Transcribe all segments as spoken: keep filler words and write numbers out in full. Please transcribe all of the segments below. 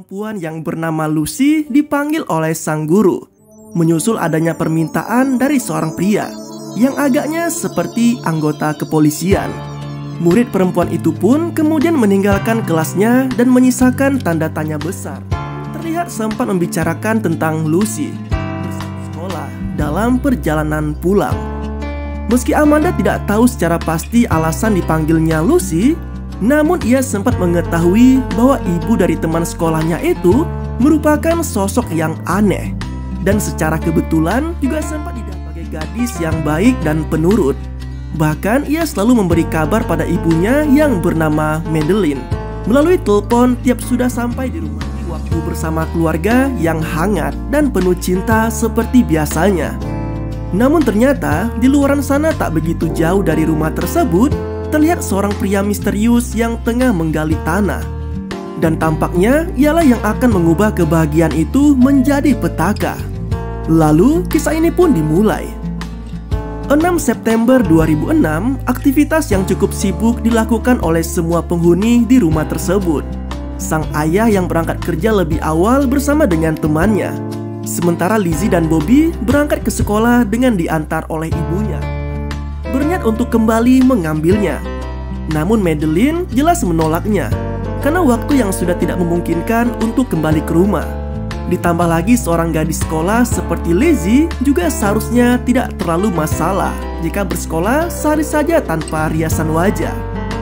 perempuan yang bernama Lucy dipanggil oleh sang guru, menyusul adanya permintaan dari seorang pria yang agaknya seperti anggota kepolisian. Murid perempuan itu pun kemudian meninggalkan kelasnya dan menyisakan tanda tanya besar. Terlihat sempat membicarakan tentang Lucy bersama sekolah dalam perjalanan pulang. Meski Amanda tidak tahu secara pasti alasan dipanggilnya Lucy, namun ia sempat mengetahui bahwa ibu dari teman sekolahnya itu merupakan sosok yang aneh, dan secara kebetulan juga sempat didapat sebagai gadis yang baik dan penurut. Bahkan ia selalu memberi kabar pada ibunya yang bernama Madeline melalui telepon tiap sudah sampai di rumah. Waktu bersama keluarga yang hangat dan penuh cinta seperti biasanya. Namun ternyata di luaran sana tak begitu jauh dari rumah tersebut terlihat seorang pria misterius yang tengah menggali tanah. Dan tampaknya ialah yang akan mengubah kebahagiaan itu menjadi petaka. Lalu kisah ini pun dimulai. enam September dua ribu enam, aktivitas yang cukup sibuk dilakukan oleh semua penghuni di rumah tersebut. Sang ayah yang berangkat kerja lebih awal bersama dengan temannya, sementara Lizzie dan Bobby berangkat ke sekolah dengan diantar oleh ibunya, berniat untuk kembali mengambilnya. Namun Madeline jelas menolaknya karena waktu yang sudah tidak memungkinkan untuk kembali ke rumah. Ditambah lagi seorang gadis sekolah seperti Lizzie juga seharusnya tidak terlalu masalah jika bersekolah sehari saja tanpa riasan wajah.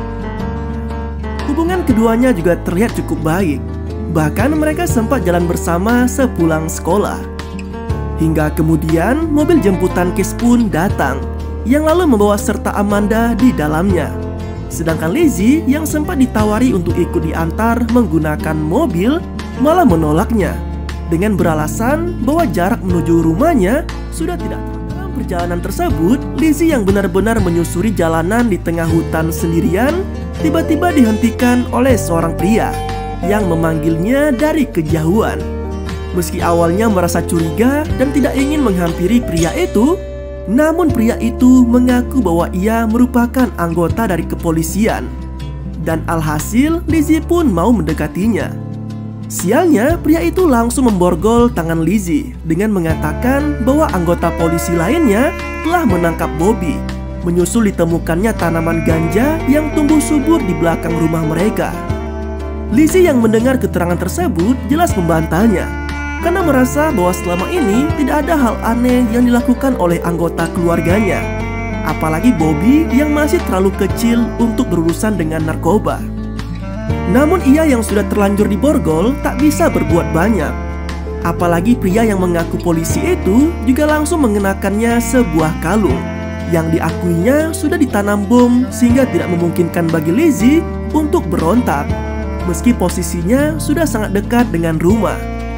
Hubungan keduanya juga terlihat cukup baik. Bahkan mereka sempat jalan bersama sepulang sekolah. Hingga kemudian mobil jemputan Case pun datang, yang lalu membawa serta Amanda di dalamnya. Sedangkan Lizzie yang sempat ditawari untuk ikut diantar menggunakan mobil malah menolaknya dengan beralasan bahwa jarak menuju rumahnya sudah tidak. Dalam perjalanan tersebut, Lizzie yang benar-benar menyusuri jalanan di tengah hutan sendirian tiba-tiba dihentikan oleh seorang pria yang memanggilnya dari kejauhan. Meski awalnya merasa curiga dan tidak ingin menghampiri pria itu, namun pria itu mengaku bahwa ia merupakan anggota dari kepolisian. Dan alhasil Lizzie pun mau mendekatinya. Sialnya, pria itu langsung memborgol tangan Lizzie dengan mengatakan bahwa anggota polisi lainnya telah menangkap Bobby, menyusul ditemukannya tanaman ganja yang tumbuh subur di belakang rumah mereka. Lizzie yang mendengar keterangan tersebut jelas membantahnya karena merasa bahwa selama ini tidak ada hal aneh yang dilakukan oleh anggota keluarganya, apalagi Bobby yang masih terlalu kecil untuk berurusan dengan narkoba. Namun ia yang sudah terlanjur diborgol tak bisa berbuat banyak. Apalagi pria yang mengaku polisi itu juga langsung mengenakannya sebuah kalung yang diakuinya sudah ditanam bom sehingga tidak memungkinkan bagi Lizzie untuk berontak, meski posisinya sudah sangat dekat dengan rumah.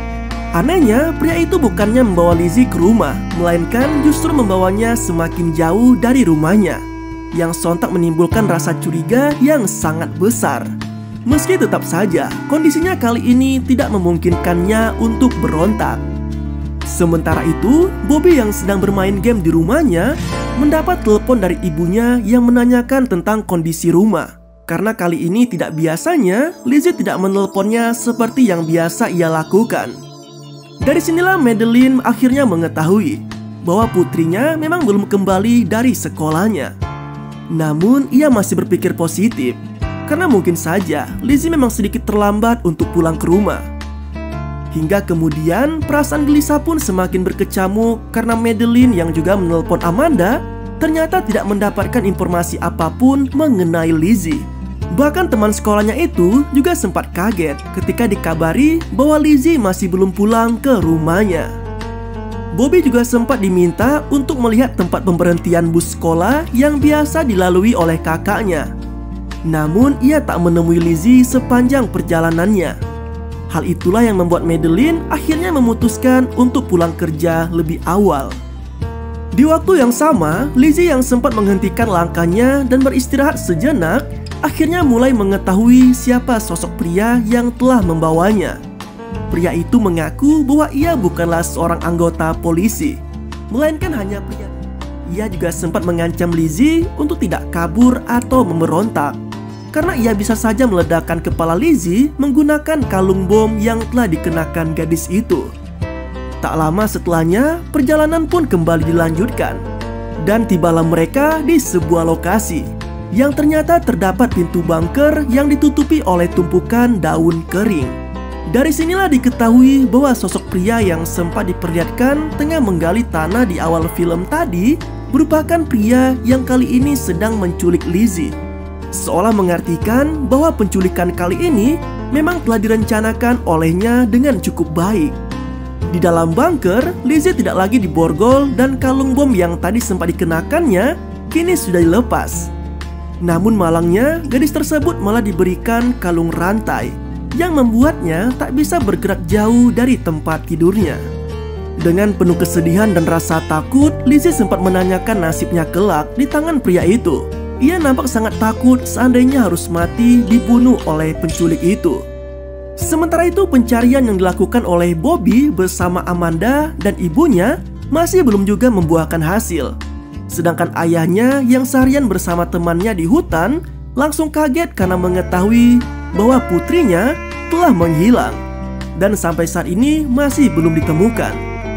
Anehnya, pria itu bukannya membawa Lizzie ke rumah, melainkan justru membawanya semakin jauh dari rumahnya, yang sontak menimbulkan rasa curiga yang sangat besar. Meski tetap saja kondisinya kali ini tidak memungkinkannya untuk berontak. Sementara itu, Bobby yang sedang bermain game di rumahnya mendapat telepon dari ibunya yang menanyakan tentang kondisi rumah. Karena kali ini tidak biasanya, Lizzie tidak menelponnya seperti yang biasa ia lakukan. Dari sinilah Madeline akhirnya mengetahui bahwa putrinya memang belum kembali dari sekolahnya. Namun ia masih berpikir positif karena mungkin saja Lizzie memang sedikit terlambat untuk pulang ke rumah. Hingga kemudian perasaan gelisah pun semakin berkecamuk karena Madeline yang juga menelpon Amanda ternyata tidak mendapatkan informasi apapun mengenai Lizzie. Bahkan teman sekolahnya itu juga sempat kaget ketika dikabari bahwa Lizzie masih belum pulang ke rumahnya. Bobby juga sempat diminta untuk melihat tempat pemberhentian bus sekolah yang biasa dilalui oleh kakaknya. Namun ia tak menemui Lizzie sepanjang perjalanannya. Hal itulah yang membuat Madeline akhirnya memutuskan untuk pulang kerja lebih awal. Di waktu yang sama, Lizzie yang sempat menghentikan langkahnya dan beristirahat sejenak akhirnya mulai mengetahui siapa sosok pria yang telah membawanya. Pria itu mengaku bahwa ia bukanlah seorang anggota polisi, melainkan hanya pria. Ia juga sempat mengancam Lizzie untuk tidak kabur atau memberontak. karena ia bisa saja meledakkan kepala Lizzie menggunakan kalung bom yang telah dikenakan gadis itu. Tak lama setelahnya, perjalanan pun kembali dilanjutkan. Dan tibalah mereka di sebuah lokasi yang ternyata terdapat pintu bunker yang ditutupi oleh tumpukan daun kering. Dari sinilah diketahui bahwa sosok pria yang sempat diperlihatkan tengah menggali tanah di awal film tadi merupakan pria yang kali ini sedang menculik Lizzie. Seolah mengartikan bahwa penculikan kali ini memang telah direncanakan olehnya dengan cukup baik. Di dalam bunker, Lizzie tidak lagi diborgol dan kalung bom yang tadi sempat dikenakannya kini sudah dilepas. Namun malangnya, gadis tersebut malah diberikan kalung rantai yang membuatnya tak bisa bergerak jauh dari tempat tidurnya. Dengan penuh kesedihan dan rasa takut, Lizzie sempat menanyakan nasibnya kelak di tangan pria itu. Ia nampak sangat takut seandainya harus mati dibunuh oleh penculik itu. Sementara itu, pencarian yang dilakukan oleh Bobby bersama Amanda dan ibunya masih belum juga membuahkan hasil. Sedangkan ayahnya yang seharian bersama temannya di hutan langsung kaget karena mengetahui bahwa putrinya telah menghilang dan sampai saat ini masih belum ditemukan.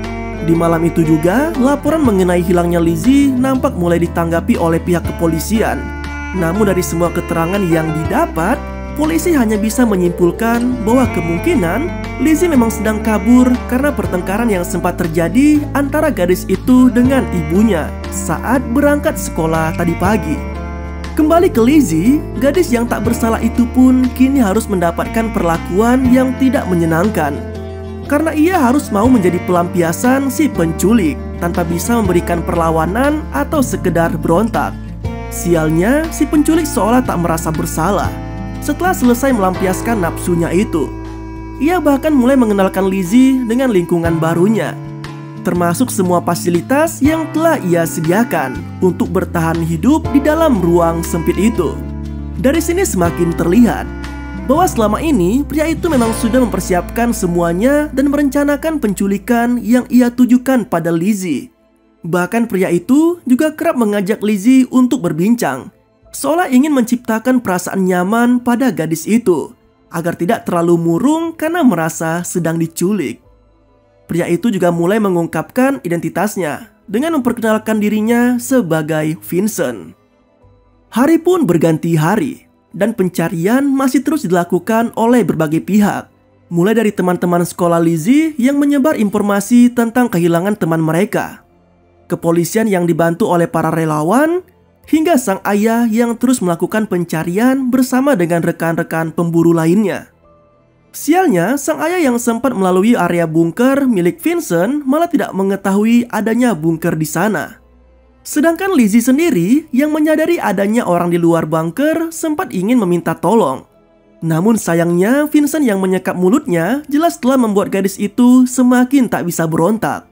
Di malam itu juga, laporan mengenai hilangnya Lizzie nampak mulai ditanggapi oleh pihak kepolisian. Namun dari semua keterangan yang didapat, polisi hanya bisa menyimpulkan bahwa kemungkinan Lizzie memang sedang kabur karena pertengkaran yang sempat terjadi antara gadis itu dengan ibunya saat berangkat sekolah tadi pagi. Kembali ke Lizzie, gadis yang tak bersalah itu pun kini harus mendapatkan perlakuan yang tidak menyenangkan. Karena ia harus mau menjadi pelampiasan si penculik tanpa bisa memberikan perlawanan atau sekedar berontak. Sialnya, si penculik seolah tak merasa bersalah setelah selesai melampiaskan nafsunya itu. Ia bahkan mulai mengenalkan Lizzie dengan lingkungan barunya, termasuk semua fasilitas yang telah ia sediakan untuk bertahan hidup di dalam ruang sempit itu. Dari sini semakin terlihat bahwa selama ini pria itu memang sudah mempersiapkan semuanya dan merencanakan penculikan yang ia tujukan pada Lizzie. Bahkan pria itu juga kerap mengajak Lizzie untuk berbincang, seolah ingin menciptakan perasaan nyaman pada gadis itu agar tidak terlalu murung karena merasa sedang diculik. Pria itu juga mulai mengungkapkan identitasnya dengan memperkenalkan dirinya sebagai Vincent. Hari pun berganti hari dan pencarian masih terus dilakukan oleh berbagai pihak, mulai dari teman-teman sekolah Lizzie yang menyebar informasi tentang kehilangan teman mereka, kepolisian yang dibantu oleh para relawan, hingga sang ayah yang terus melakukan pencarian bersama dengan rekan-rekan pemburu lainnya. Sialnya, sang ayah yang sempat melalui area bunker milik Vincent malah tidak mengetahui adanya bunker di sana. Sedangkan Lizzie sendiri yang menyadari adanya orang di luar bunker sempat ingin meminta tolong. Namun sayangnya Vincent yang menyekap mulutnya jelas telah membuat gadis itu semakin tak bisa berontak.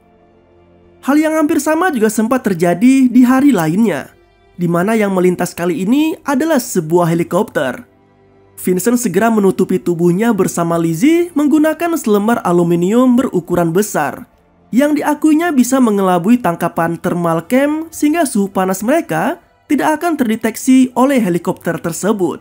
Hal yang hampir sama juga sempat terjadi di hari lainnya, di mana yang melintas kali ini adalah sebuah helikopter. Vincent segera menutupi tubuhnya bersama Lizzie menggunakan selembar aluminium berukuran besar yang diakuinya bisa mengelabui tangkapan thermal cam sehingga suhu panas mereka tidak akan terdeteksi oleh helikopter tersebut.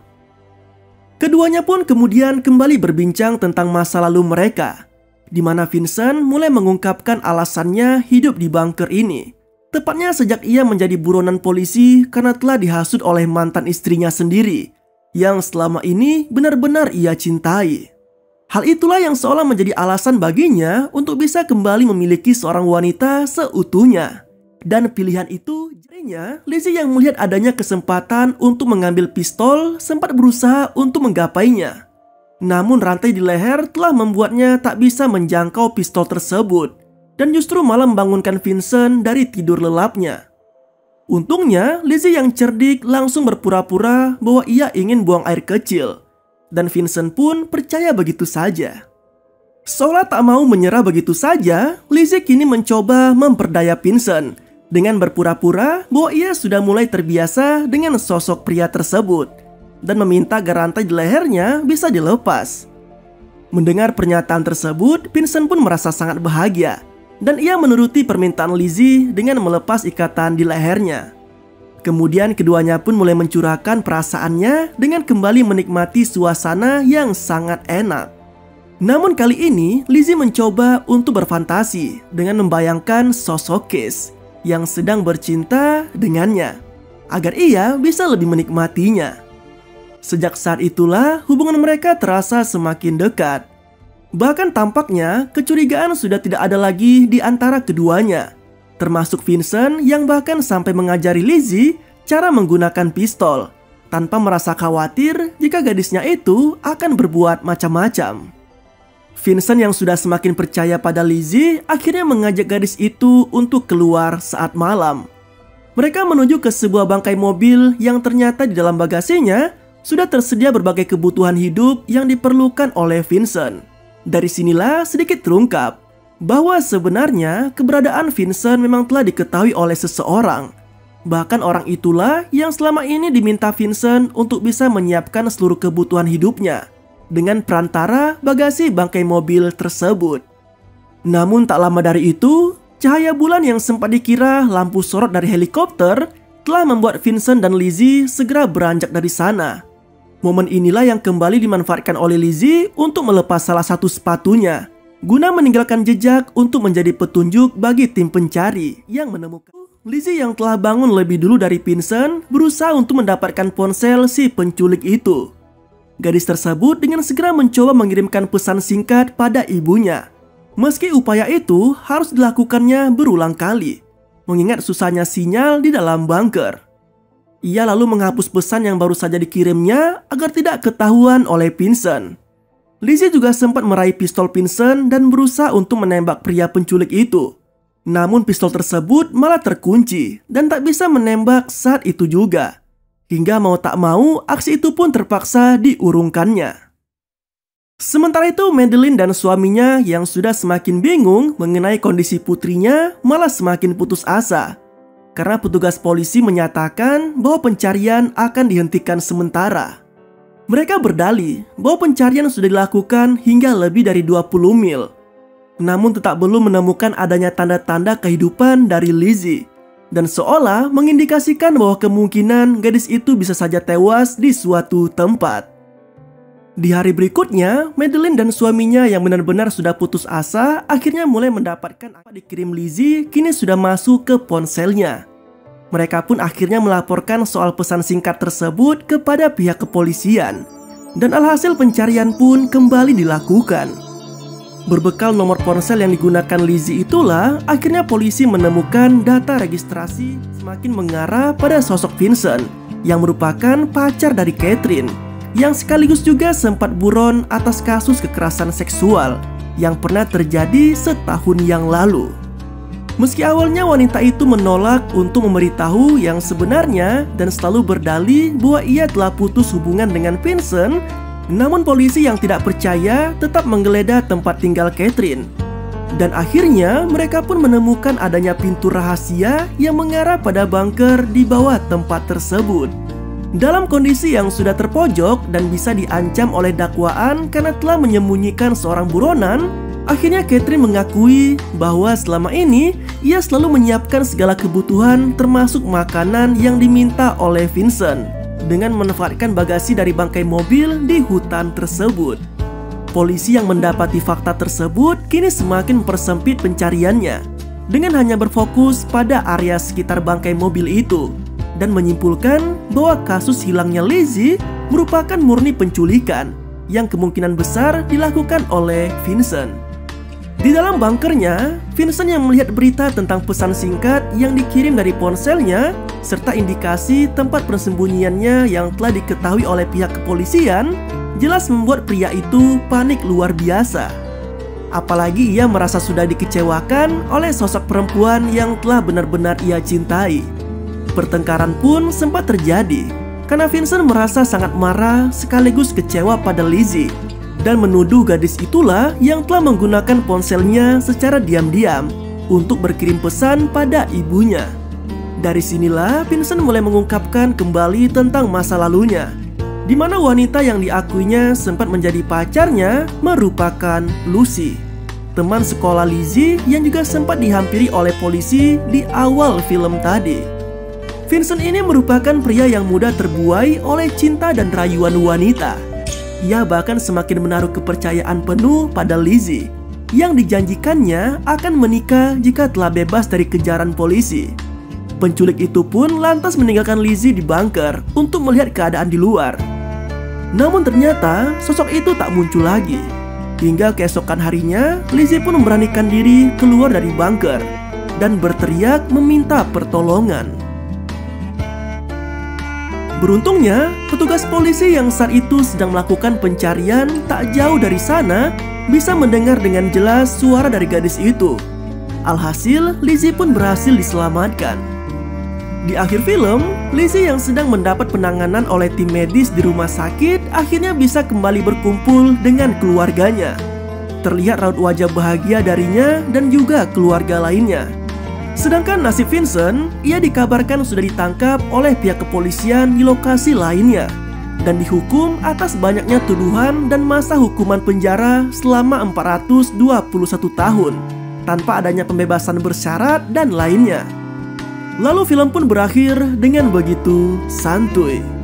Keduanya pun kemudian kembali berbincang tentang masa lalu mereka, di mana Vincent mulai mengungkapkan alasannya hidup di bunker ini, tepatnya sejak ia menjadi buronan polisi karena telah dihasut oleh mantan istrinya sendiri yang selama ini benar-benar ia cintai. Hal itulah yang seolah menjadi alasan baginya untuk bisa kembali memiliki seorang wanita seutuhnya. Dan pilihan itu jadinya Lizzie yang melihat adanya kesempatan untuk mengambil pistol sempat berusaha untuk menggapainya. Namun rantai di leher telah membuatnya tak bisa menjangkau pistol tersebut dan justru malah membangunkan Vincent dari tidur lelapnya. Untungnya Lizzie yang cerdik langsung berpura-pura bahwa ia ingin buang air kecil. Dan Vincent pun percaya begitu saja. Seolah tak mau menyerah begitu saja, Lizzie kini mencoba memperdaya Vincent dengan berpura-pura bahwa ia sudah mulai terbiasa dengan sosok pria tersebut dan meminta agar rantai di lehernya bisa dilepas. Mendengar pernyataan tersebut, Vincent pun merasa sangat bahagia dan ia menuruti permintaan Lizzie dengan melepas ikatan di lehernya. Kemudian keduanya pun mulai mencurahkan perasaannya dengan kembali menikmati suasana yang sangat enak. Namun kali ini Lizzie mencoba untuk berfantasi dengan membayangkan sosok Case yang sedang bercinta dengannya agar ia bisa lebih menikmatinya. Sejak saat itulah hubungan mereka terasa semakin dekat. Bahkan tampaknya kecurigaan sudah tidak ada lagi di antara keduanya, termasuk Vincent yang bahkan sampai mengajari Lizzie cara menggunakan pistol tanpa merasa khawatir jika gadisnya itu akan berbuat macam-macam. Vincent yang sudah semakin percaya pada Lizzie akhirnya mengajak gadis itu untuk keluar saat malam. Mereka menuju ke sebuah bangkai mobil yang ternyata di dalam bagasinya sudah tersedia berbagai kebutuhan hidup yang diperlukan oleh Vincent. Dari sinilah sedikit terungkap bahwa sebenarnya keberadaan Vincent memang telah diketahui oleh seseorang. Bahkan orang itulah yang selama ini diminta Vincent untuk bisa menyiapkan seluruh kebutuhan hidupnya dengan perantara bagasi bangkai mobil tersebut. Namun tak lama dari itu, cahaya bulan yang sempat dikira lampu sorot dari helikopter telah membuat Vincent dan Lizzie segera beranjak dari sana. Momen inilah yang kembali dimanfaatkan oleh Lizzie untuk melepas salah satu sepatunya, guna meninggalkan jejak untuk menjadi petunjuk bagi tim pencari yang menemukan. Lizzie yang telah bangun lebih dulu dari Vincent berusaha untuk mendapatkan ponsel si penculik itu. Gadis tersebut dengan segera mencoba mengirimkan pesan singkat pada ibunya. Meski upaya itu harus dilakukannya berulang kali, mengingat susahnya sinyal di dalam bunker. Ia lalu menghapus pesan yang baru saja dikirimnya agar tidak ketahuan oleh Vincent. Lizzie juga sempat meraih pistol Vincent dan berusaha untuk menembak pria penculik itu. Namun pistol tersebut malah terkunci dan tak bisa menembak saat itu juga. Hingga mau tak mau aksi itu pun terpaksa diurungkannya. Sementara itu Madeline dan suaminya yang sudah semakin bingung mengenai kondisi putrinya malah semakin putus asa. Karena petugas polisi menyatakan bahwa pencarian akan dihentikan sementara. Mereka berdalih bahwa pencarian sudah dilakukan hingga lebih dari dua puluh mil. Namun tetap belum menemukan adanya tanda-tanda kehidupan dari Lizzie. Dan seolah mengindikasikan bahwa kemungkinan gadis itu bisa saja tewas di suatu tempat. Di hari berikutnya, Madeline dan suaminya yang benar-benar sudah putus asa akhirnya mulai mendapatkan apa dikirim Lizzie kini sudah masuk ke ponselnya. Mereka pun akhirnya melaporkan soal pesan singkat tersebut kepada pihak kepolisian. Dan alhasil pencarian pun kembali dilakukan. Berbekal nomor ponsel yang digunakan Lizzie itulah akhirnya polisi menemukan data registrasi semakin mengarah pada sosok Vincent yang merupakan pacar dari Catherine, yang sekaligus juga sempat buron atas kasus kekerasan seksual yang pernah terjadi setahun yang lalu. Meski awalnya wanita itu menolak untuk memberitahu yang sebenarnya dan selalu berdalih bahwa ia telah putus hubungan dengan Vincent, namun polisi yang tidak percaya tetap menggeledah tempat tinggal Catherine. Dan akhirnya mereka pun menemukan adanya pintu rahasia yang mengarah pada bunker di bawah tempat tersebut. Dalam kondisi yang sudah terpojok dan bisa diancam oleh dakwaan karena telah menyembunyikan seorang buronan, akhirnya Catherine mengakui bahwa selama ini ia selalu menyiapkan segala kebutuhan termasuk makanan yang diminta oleh Vincent dengan memanfaatkan bagasi dari bangkai mobil di hutan tersebut. Polisi yang mendapati fakta tersebut kini semakin mempersempit pencariannya dengan hanya berfokus pada area sekitar bangkai mobil itu dan menyimpulkan bahwa kasus hilangnya Lizzie merupakan murni penculikan yang kemungkinan besar dilakukan oleh Vincent. Di dalam bunkernya, Vincent yang melihat berita tentang pesan singkat yang dikirim dari ponselnya serta indikasi tempat persembunyiannya yang telah diketahui oleh pihak kepolisian jelas membuat pria itu panik luar biasa. Apalagi ia merasa sudah dikecewakan oleh sosok perempuan yang telah benar-benar ia cintai. Pertengkaran pun sempat terjadi karena Vincent merasa sangat marah sekaligus kecewa pada Lizzie dan menuduh gadis itulah yang telah menggunakan ponselnya secara diam-diam untuk berkirim pesan pada ibunya. Dari sinilah Vincent mulai mengungkapkan kembali tentang masa lalunya, di mana wanita yang diakuinya sempat menjadi pacarnya merupakan Lucy, teman sekolah Lizzie yang juga sempat dihampiri oleh polisi di awal film tadi. Vincent ini merupakan pria yang mudah terbuai oleh cinta dan rayuan wanita. Ia bahkan semakin menaruh kepercayaan penuh pada Lizzie, yang dijanjikannya akan menikah jika telah bebas dari kejaran polisi. Penculik itu pun lantas meninggalkan Lizzie di bunker untuk melihat keadaan di luar. Namun ternyata sosok itu tak muncul lagi. Hingga keesokan harinya, Lizzie pun memberanikan diri keluar dari bunker dan berteriak meminta pertolongan. Beruntungnya, petugas polisi yang saat itu sedang melakukan pencarian tak jauh dari sana bisa mendengar dengan jelas suara dari gadis itu. Alhasil, Lizzie pun berhasil diselamatkan. Di akhir film, Lizzie yang sedang mendapat penanganan oleh tim medis di rumah sakit akhirnya bisa kembali berkumpul dengan keluarganya. Terlihat raut wajah bahagia darinya dan juga keluarga lainnya. Sedangkan nasib Vincent, ia dikabarkan sudah ditangkap oleh pihak kepolisian di lokasi lainnya dan dihukum atas banyaknya tuduhan dan masa hukuman penjara selama empat ratus dua puluh satu tahun tanpa adanya pembebasan bersyarat dan lainnya. Lalu film pun berakhir dengan begitu santuy.